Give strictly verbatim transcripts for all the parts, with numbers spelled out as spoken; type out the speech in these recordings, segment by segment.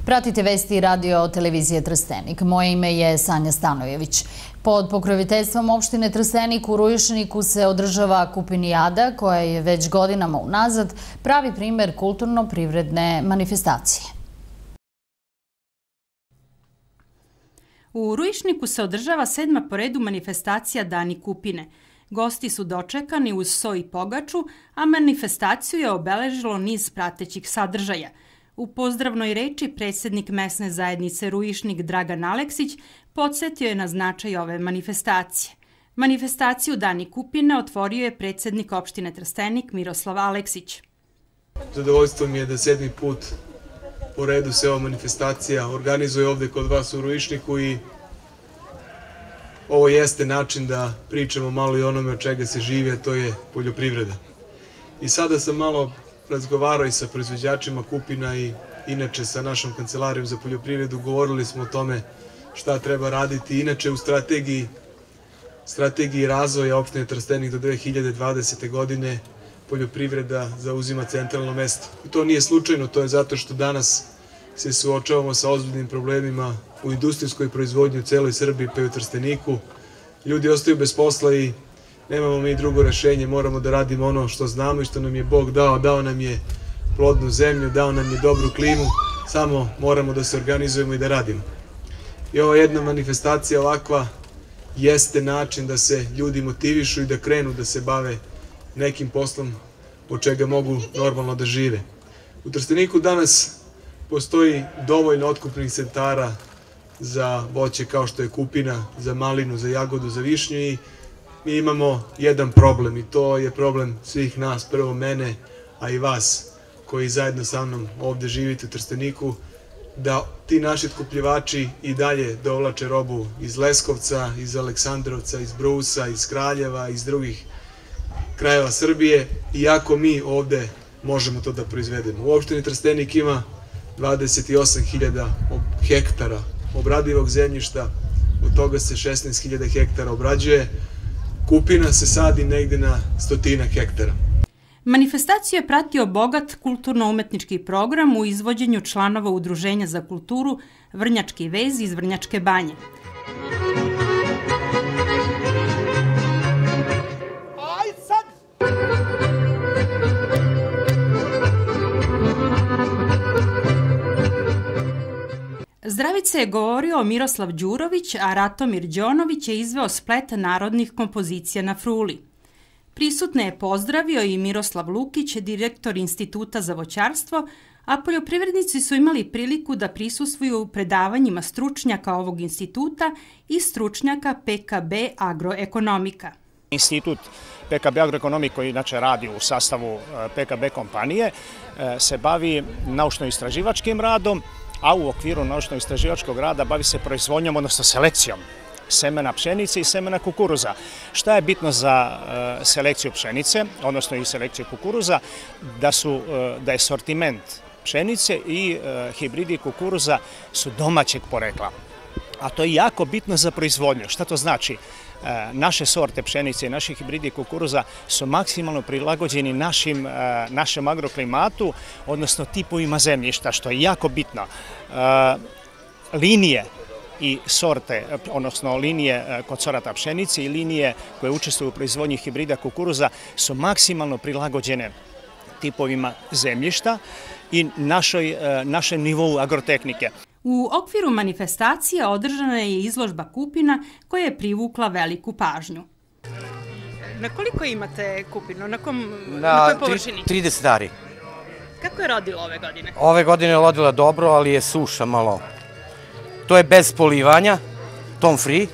Pratite vesti radio televizije Trstenik. Moje ime je Sanja Stanojević. Pod pokroviteljstvom opštine Trstenik u Rujišniku se održava Kupinijada, koja je već godinama unazad pravi primer kulturno-privredne manifestacije. U Rujišniku se održava sedma po redu manifestacija Dani Kupine. Gosti su dočekani uz so i pogaču, a manifestaciju je obeležilo niz pratećih sadržaja. U pozdravnoj reči predsjednik mesne zajednice Rujišnik Dragan Aleksić podsjetio je na značaj ove manifestacije. Manifestaciju Dani Kupine otvorio je predsjednik opštine Trstenik Miroslav Aleksić. Zadovoljstvo mi je da sedmi put po redu se ova manifestacija organizuje ovde kod vas u Rujišniku i ovo jeste način da pričamo malo i onome od čega se živi, a to je poljoprivreda. I sada sam malo razgovarao i sa proizvođačima kupina i inače sa našom kancelarijom za poljoprivredu. Govorili smo o tome šta treba raditi. Inače u strategiji, strategiji razvoja opštine Trstenik do dve hiljade dvadesete. godine poljoprivreda zauzima centralno mesto. I to nije slučajno, to je zato što danas se suočavamo sa ozbiljnim problemima u industrijskoj proizvodnji u celoj Srbiji pa i u Trsteniku. Ljudi ostaju bez posla i nemamo mi drugo rešenje, moramo da radimo ono što znamo i što nam je Bog dao. Dao nam je plodnu zemlju, dao nam je dobru klimu, samo moramo da se organizujemo i da radimo. I ova jedna manifestacija ovakva jeste način da se ljudi motivišu i da krenu da se bave nekim poslom od čega mogu normalno da žive. U Trsteniku danas postoji dovoljno otkupnih centara za voće kao što je kupina, za malinu, za jagodu, za višnju i mi imamo jedan problem i to je problem svih nas, prvo mene, a i vas koji zajedno sa mnom ovde živite u Trsteniku, da ti naši otkupljivači i dalje dovlače robu iz Leskovca, iz Aleksandrovca, iz Brusa, iz Kraljeva, iz drugih krajeva Srbije, iako mi ovde možemo to da proizvedemo. U opštini Trstenik ima dvadeset osam hiljada hektara obradivog zemljišta, od toga se šesnaest hiljada hektara obrađuje, kupina se sadi negde na stotinak hektara. Manifestaciju je pratio bogat kulturno-umetnički program u izvođenju članova Udruženja za kulturu Vrnjački vez iz Vrnjačke Banje. Zdravice je govorio Miroslav Đurović, a Ratomir Đonović je izveo splet narodnih kompozicija na fruli. Prisutne je pozdravio i Miroslav Lukić, direktor Instituta za voćarstvo, a poljoprivrednici su imali priliku da prisustvuju predavanjima stručnjaka ovog instituta i stručnjaka P K B Agroekonomika. Institut P K B Agroekonomika, koji inače radi u sastavu P K B kompanije, se bavi naučno-istraživačkim radom, a u okviru naučno-istraživačkog rada bavi se proizvodnjom, odnosno selekcijom semena pšenice i semena kukuruza. Šta je bitno za selekciju pšenice, odnosno i selekciju kukuruza? Da, su, da je sortiment pšenice i hibridi kukuruza su domaćeg porekla. A to je jako bitno za proizvodnju. Šta to znači? Naše sorte pšenice i naši hibridi kukuruza su maksimalno prilagođeni našim, našem agroklimatu, odnosno tipovima zemljišta, što je jako bitno. Linije i sorte, odnosno linije kod sorata pšenice i linije koje učestvuju u proizvodnji hibrida kukuruza su maksimalno prilagođene tipovima zemljišta i našoj, našem nivou agrotehnike. U okviru manifestacije održana je izložba kupina koja je privukla veliku pažnju. Na koliko imate kupinu? Na, kom, na, na kojoj površini? trideset ari. Kako je rodilo ove godine? Ove godine je rodila dobro, ali je suša malo. To je bez polivanja, tom free,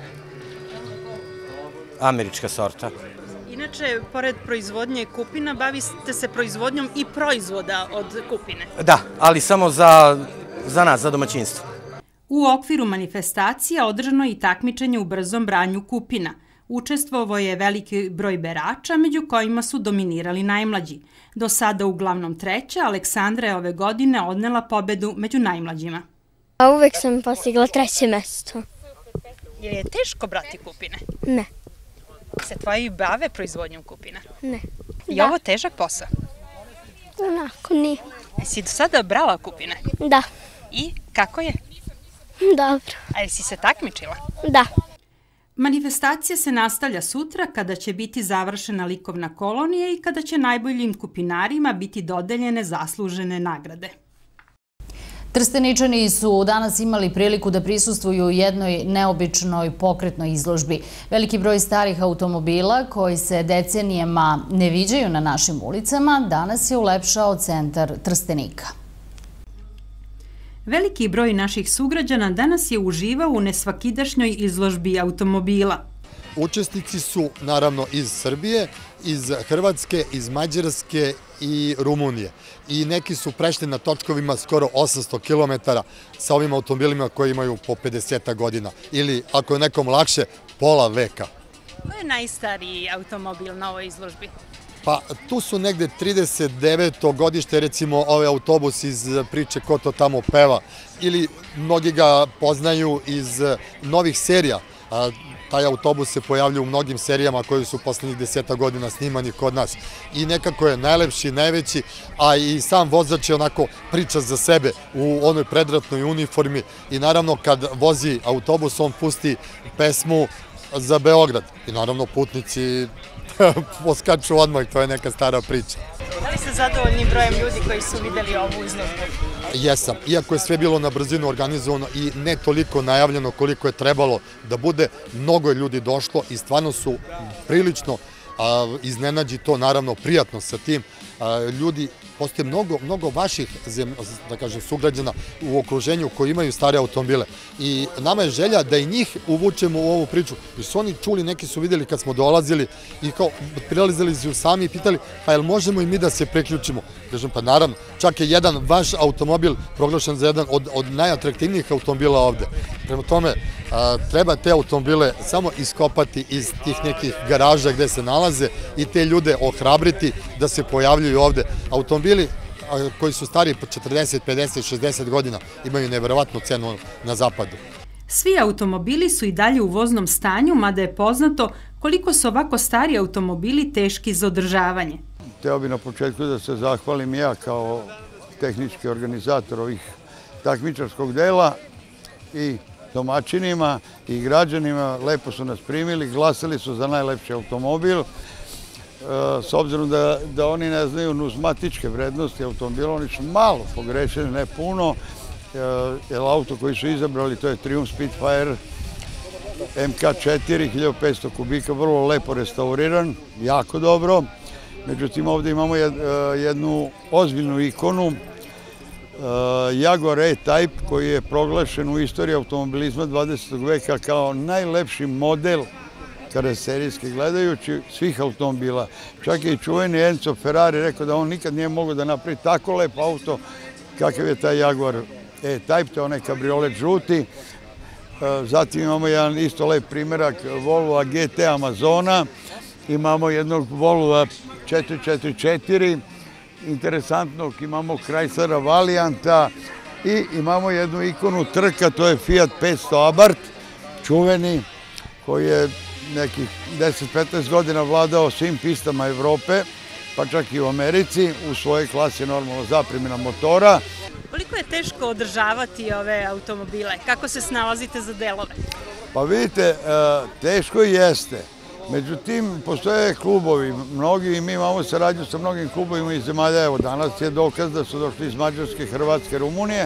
američka sorta. Inače, pored proizvodnje kupina, bavite se proizvodnjom i proizvoda od kupine. Da, ali samo za, za nas, za domaćinstvo. U okviru manifestacija održano je i takmičenje u brzom branju kupina. Učestvovao je veliki broj berača, među kojima su dominirali najmlađi. Do sada uglavnom treća, Aleksandra je ove godine odnela pobedu među najmlađima. A uvek sam postigla treće mesto. Je li teško brati kupine? Ne. Se tvoji bave proizvodnjom kupina? Ne. Je ovo težak posao? Onako, nije. Jesi do sada brala kupine? Da. I kako je? Dobro. A jesi se takmičila? Da. Manifestacija se nastavlja sutra kada će biti završena likovna kolonija i kada će najboljim kupinarima biti dodeljene zaslužene nagrade. Trsteničani su danas imali priliku da prisustvuju jednoj neobičnoj pokretnoj izložbi. Veliki broj starih automobila koji se decenijama ne viđaju na našim ulicama danas je ulepšao centar Trstenika. Veliki broj naših sugrađana danas je uživao u nesvakidašnjoj izložbi automobila. Učesnici su naravno iz Srbije, iz Hrvatske, iz Mađarske i Rumunije. I neki su prešli na točkovima skoro osamsto kilometara sa ovim automobilima koji imaju po pedeset godina. Ili, ako je nekom lakše, pola veka. Ko je najstariji automobil na ovoj izložbi? Pa tu su negde trideset deveto godište, recimo ovaj autobus iz priče Ko to tamo peva. Ili mnogi ga poznaju iz novih serija. Taj autobus se pojavlja u mnogim serijama koji su poslednjih deseta godina snimani kod nas. I nekako je najlepši, najveći, a i sam vozač je onako priča za sebe u onoj predratnoj uniformi. I naravno kad vozi autobus on pusti pesmu za Beograd. I naravno putnici poskaču odmah, to je neka stara priča. Da li ste zadovoljni brojem ljudi koji su videli ovu izložbu? Jesam, iako je sve bilo na brzinu organizovano i ne toliko najavljeno koliko je trebalo da bude, mnogo je ljudi došlo i stvarno su prilično iznenađi to, naravno prijatno sa tim. Ljudi, postoje mnogo, mnogo vaših, da kažem, sugrađana u okruženju koji imaju stare automobile. I nama je želja da i njih uvučemo u ovu priču. I su oni čuli, neki su videli kad smo dolazili i kao prilazili su sami i pitali, pa jel možemo i mi da se priključimo? Kažem, pa naravno, čak je jedan vaš automobil proglašen za jedan od, od najatraktivnijih automobila ovde. Prema tome, a, treba te automobile samo iskopati iz tih nekih garaža gde se nalaze i te ljude ohrabriti da se pojavljuju ovde. Automobili a, koji su stari po četrdeset, pedeset, šezdeset godina imaju neverovatnu cenu na zapadu. Svi automobili su i dalje u voznom stanju, mada je poznato koliko su ovako stari automobili teški za održavanje. Hteo bih na početku da se zahvalim ja kao tehnički organizator ovih takmičarskog dela i domaćinima i građanima. Lepo su nas primili, glasali su za najlepši automobil. S obzirom da, da oni ne znaju nuzmatičke vrednosti automobila, oni su malo pogrešeni, ne puno, jer auto koji su izabrali to je Triumph Spitfire M K četiri, hiljadu petsto kubika, vrlo lepo restauriran, jako dobro. Međutim, ovde imamo jednu ozbiljnu ikonu, Jaguar E-Type, koji je proglašen u istoriji automobilizma dvadesetog veka kao najlepši model, karoserijski gledajući, svih automobila. Čak je i čuveni Enzo Ferrari rekao da on nikad nije mogao da napravi tako lep auto kakav je taj Jaguar E-Type, to je onaj kabriolet žuti. Zatim imamo jedan isto lep primjerak Volvo G T Amazona, imamo jednog Volvo četiri četiri četiri, interesantnog, imamo Chryslera Valianta i imamo jednu ikonu trka, to je Fiat petsto Abarth, čuveni, koji je nekih deset do petnaest godina vladao svim pistama Evrope, pa čak i u Americi, u svojoj klasi normalno zapremina motora. Koliko je teško održavati ove automobile? Kako se snalazite za delove? Pa vidite, teško jeste. Međutim, postoje klubovi, mnogi i mi imamo saradnju sa mnogim klubovima iz zemalja. Evo, danas je dokaz da su došli iz Mađarske, Hrvatske, Rumunije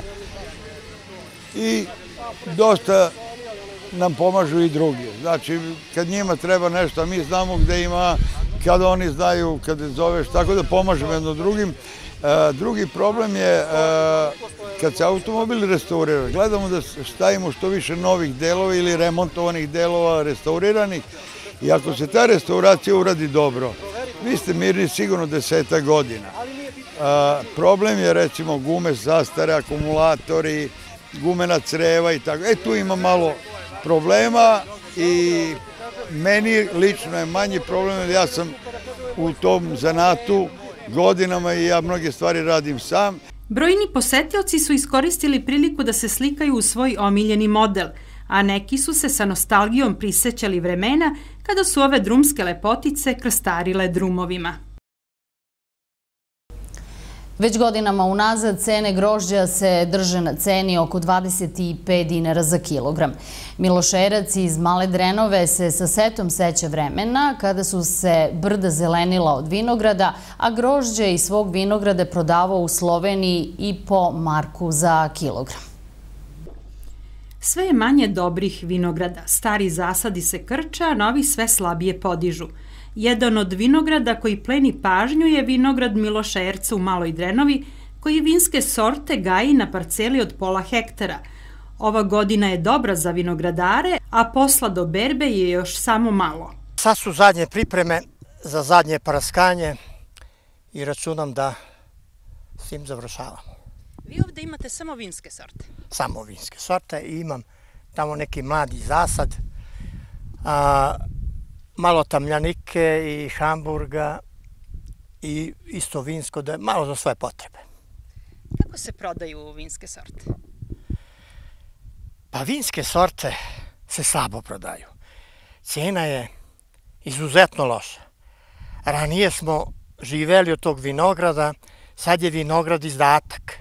i dosta nam pomažu i drugi. Znači, kad njima treba nešto, a mi znamo gde ima, kada oni znaju, kada zoveš, tako da pomažemo jedno drugim. Drugi problem je kad se automobili restauriraju. Gledamo da stavimo što više novih delova ili remontovanih delova, restauriranih. I ako se ta restauracija uradi dobro, vi ste mirni sigurno deseta godina. Problem je recimo gume zastare, akumulatori, gumena creva i tako. E tu ima malo problema i meni lično je manji problem jer ja sam u tom zanatu godinama i ja mnoge stvari radim sam. Brojni posetioci su iskoristili priliku da se slikaju u svoj omiljeni model, a neki su se sa nostalgijom prisećali vremena kada su ove drumske lepotice krstarile drumovima. Već godinama unazad cene grožđa se drže na ceni oko dvadeset pet dinara za kilogram. Miloš Erac iz Male Drenove se sa setom seća vremena kada su se brda zelenila od vinograda, a grožđe iz svog vinograda prodavao u Sloveniji i po marku za kilogram. Sve je manje dobrih vinograda. Stari zasadi se krče, a novi sve slabije podižu. Jedan od vinograda koji pleni pažnju je vinograd Miloša Erca u Maloj Drenovi, koji vinske sorte gaji na parceli od pola hektara. Ova godina je dobra za vinogradare, a posla do berbe je još samo malo. Sad su zadnje pripreme za zadnje praskanje i računam da s tim završavamo. Vi ovde imate samo vinske sorte? Samo vinske sorte i imam tamo neki mladi zasad, a, malo tamljanike i hamburga i isto vinsko, da je malo za svoje potrebe. Kako se prodaju vinske sorte? Pa vinske sorte se slabo prodaju. Cena je izuzetno loša. Ranije smo živeli od tog vinograda, sad je vinograd izdatak.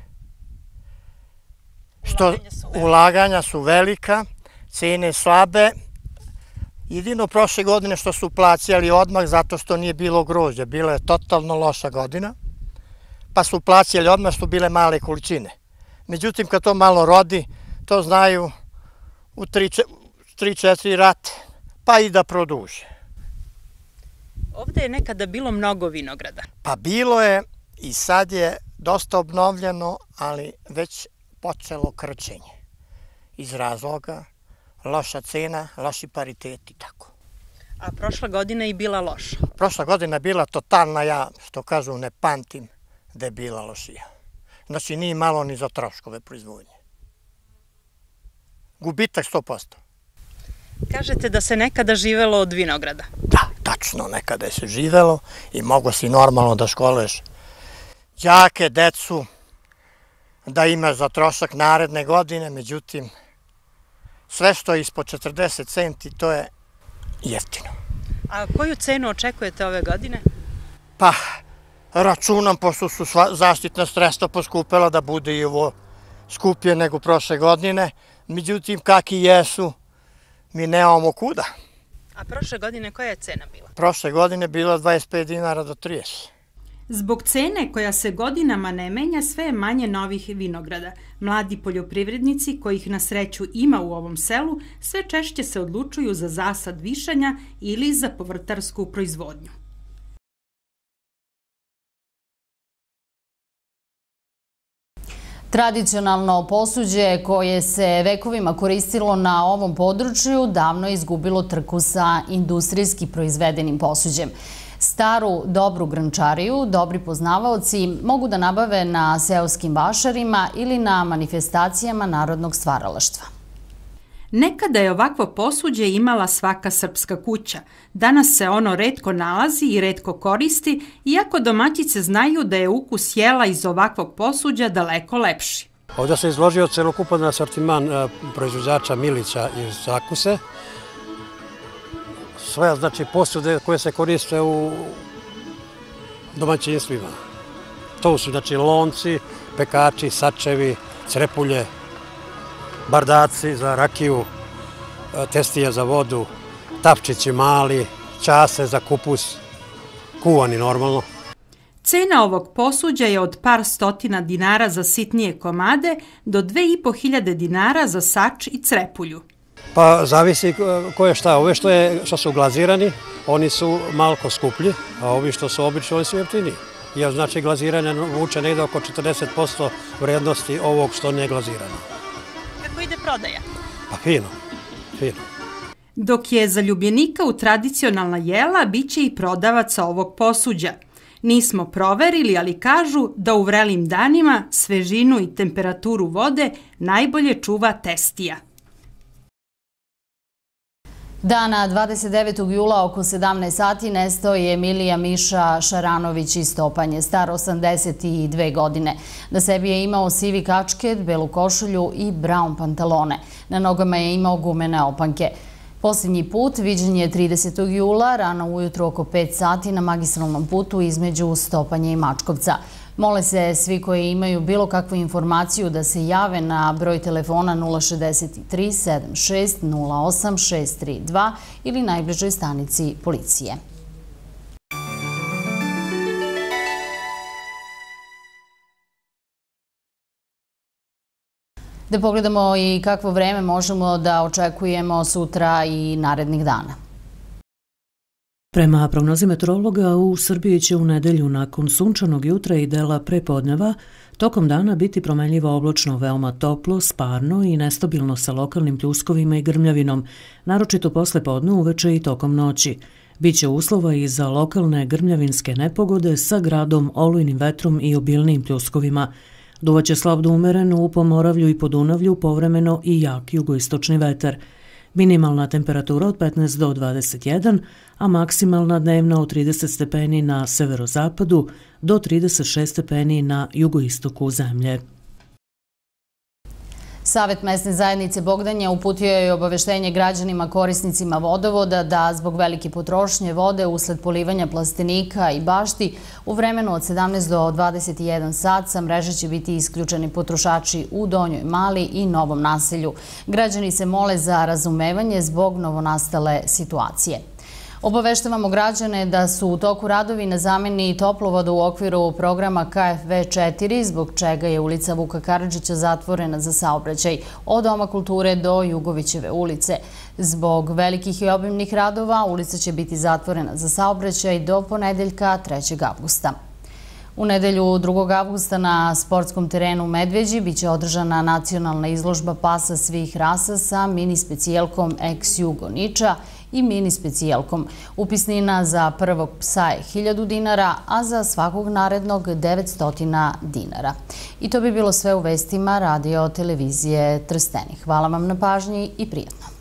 Što ulaganja su velika, cene slabe. Jedino prošle godine što su plaćali odmah zato što nije bilo grožđa. Bila je totalno loša godina, pa su plaćali odmah što bile male količine. Međutim, kad to malo rodi, to znaju u tri četiri rate, pa i da produže. Ovde je nekada bilo mnogo vinograda. Pa bilo je i sad je dosta obnovljeno, ali već počelo krčenje. Iz razloga loša cena, loši paritet i tako. A prošla godina je bila loša? Prošla godina je bila totalna, ja što kažu ne pamtim da je bila lošija. Znači nije malo ni za troškove proizvodnje. Gubitak sto posto. Kažete da se nekada živelo od vinograda? Da, tačno, nekada je se živelo i mogo si normalno da školuješ đake, decu, da imaš za trošak naredne godine, međutim, sve što je ispod četrdeset centi, to je jeftino. A koju cenu očekujete ove godine? Pa, računam, pošto su zaštitna sredstva poskupela, da bude i ovo skuplje nego prošle godine. Međutim, kaki jesu, mi nemamo kuda. A prošle godine koja je cena bila? Prošle godine bila dvadeset pet dinara do trideset. Zbog cene koja se godinama ne menja, sve je manje novih vinograda. Mladi poljoprivrednici, kojih na sreću ima u ovom selu, sve češće se odlučuju za zasad višanja ili za povrtarsku proizvodnju. Tradicionalno posuđe koje se vekovima koristilo na ovom području davno je izgubilo trku sa industrijski proizvedenim posuđem. Staru, dobru grančariju dobri poznavaoci mogu da nabave na seoskim vašarima ili na manifestacijama narodnog stvaralaštva. Nekada je ovakvo posuđe imala svaka srpska kuća. Danas se ono retko nalazi i retko koristi, iako domaćice znaju da je ukus jela iz ovakvog posuđa daleko lepši. Ovdje se izložio celokupan asortiman proizvođača Milića iz Zakuse. Sve, znači, posude koje se koriste u domaćinstvima. To su, znači, lonci, pekači, sačevi, crepulje, bardaci za rakiju, testije za vodu, tapčići mali, čase za kupus, kuvani normalno. Cena ovog posuđa je od par stotina dinara za sitnije komade do dve i po hiljade dinara za sač i crepulju. Pa zavisi ko je šta. Ove što, je, što su glazirani, oni su malko skuplji, a ovi što su obični, oni su jeftiniji. Jer znači glaziranje vuče negde oko četrdeset posto vrednosti ovog što nije glazirano. Kako ide prodaja? Pa fino, fino. Dok je za ljubljenika u tradicionalna jela, bit će i prodavaca ovog posuđa. Nismo proverili, ali kažu da u vrelim danima svežinu i temperaturu vode najbolje čuva testija. Dana dvadeset devetog jula oko sedamnaest sati nestao je Emilija Miša Šaranović iz Topanje, star osamdeset dve godine. Na sebi je imao sivi kačket, belu košulju i braun pantalone. Na nogama je imao gumene opanke. Posljednji put viđen je tridesetog jula, rano ujutro oko pet sati na magistralnom putu između Stopanja i Mačkovca. Mole se svi koji imaju bilo kakvu informaciju da se jave na broj telefona nula šezdeset tri sedam šest nula osam šest tri dva ili najbližoj stanici policije. Da pogledamo i kakvo vreme možemo da očekujemo sutra i narednih dana. Prema prognozi meteorologa, u Srbiji će u nedelju nakon sunčanog jutra i dela prepodneva tokom dana biti promenljivo oblačno, veoma toplo, sparno i nestabilno sa lokalnim pljuskovima i grmljavinom, naročito posle podne, uveče i tokom noći. Biće uslova i za lokalne grmljavinske nepogode sa gradom, olujnim vetrom i obilnim pljuskovima. Duvaće slab do umeren u Pomoravlju i Podunavlju, povremeno i jak jugoistočni vetar. Minimalna temperatura od petnaest do dvadeset jedan, a maksimalna dnevna od trideset stepeni na severozapadu do trideset šest stepeni na jugoistoku zemlje. Savet mesne zajednice Bogdanja uputio je obaveštenje građanima korisnicima vodovoda da zbog velike potrošnje vode usled polivanja plastenika i bašti u vremenu od sedamnaest do dvadeset jedan sat sa mreže će biti isključeni potrošači u Donjoj Mali i Novom naselju. Građani se mole za razumevanje zbog novonastale situacije. Obaveštavamo građane da su u toku radovi na zameni toplovoda u okviru programa K F V četiri, zbog čega je ulica Vuka Karadžića zatvorena za saobraćaj od Doma kulture do Jugovićeve ulice. Zbog velikih i obimnih radova ulica će biti zatvorena za saobraćaj do ponedeljka trećeg avgusta. U nedelju drugog avgusta na sportskom terenu Medveđi biće održana nacionalna izložba pasa svih rasa sa mini specijelkom Ex Jugo Niča i mini specijelkom. Upisnina za prvog psa je hiljadu dinara, a za svakog narednog devetsto dinara. I to bi bilo sve u vestima radio televizije Trstenik. Hvala vam na pažnji i prijatno.